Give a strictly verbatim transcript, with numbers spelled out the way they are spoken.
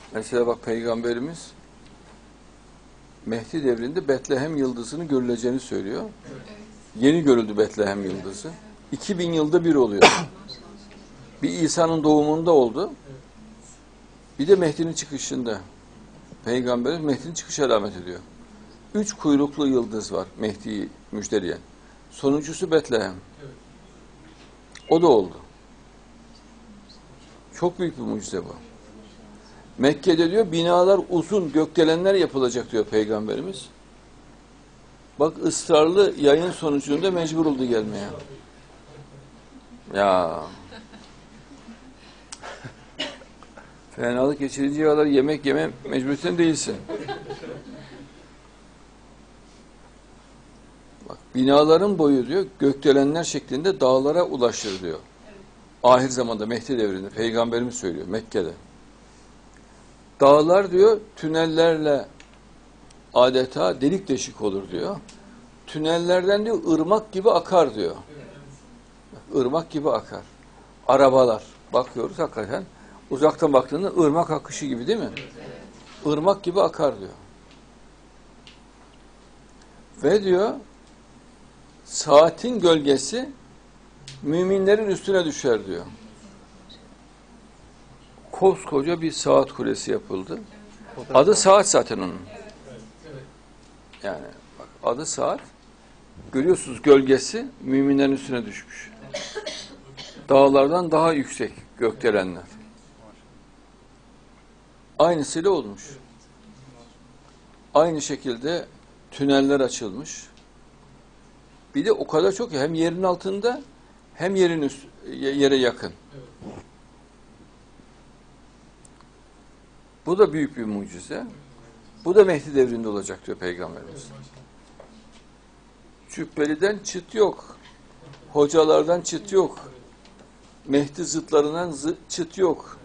Mesela bak Peygamberimiz Mehdi devrinde Betlehem yıldızının görüleceğini söylüyor. Evet. Yeni görüldü Betlehem yıldızı. iki bin yılda bir oluyor. Bir İsa'nın doğumunda oldu. Bir de Mehdi'nin çıkışında. Peygamberimiz Mehdi'nin çıkış alamet ediyor. Üç kuyruklu yıldız var Mehdi'yi müjdeleyen. Sonuncusu Betlehem. O da oldu. Çok büyük bir mucize bu. Mekke'de diyor binalar uzun, gökdelenler yapılacak diyor Peygamberimiz. Bak ısrarlı yayın sonucunda mecbur oldu gelmeye. Ya. Fenalık geçirinceye kadar yemek yeme mecburiyetten değilsin. Bak binaların boyu diyor gökdelenler şeklinde dağlara ulaşır diyor. Ahir zamanda Mehdi devrinde Peygamberimiz söylüyor Mekke'de. Dağlar diyor tünellerle adeta delik deşik olur diyor. Tünellerden diyor ırmak gibi akar diyor. Irmak gibi akar. Arabalar bakıyoruz hakikaten uzaktan baktığında ırmak akışı gibi değil mi? Irmak gibi akar diyor. Ve diyor saatin gölgesi müminlerin üstüne düşer diyor. Koskoca bir saat kulesi yapıldı. Adı saat zaten onun. Yani bak adı saat. Görüyorsunuz gölgesi müminlerin üstüne düşmüş. Dağlardan daha yüksek gökdelenler. Aynısıyla olmuş. Aynı şekilde tüneller açılmış. Bir de o kadar çok ki hem yerin altında hem yerin üst, yere yakın. Bu da büyük bir mucize. Bu da Mehdi devrinde olacak diyor Peygamberimiz. Cübbeliden çıt yok. Hocalardan çıt yok. Mehdi zıtlarından zı, çıt yok.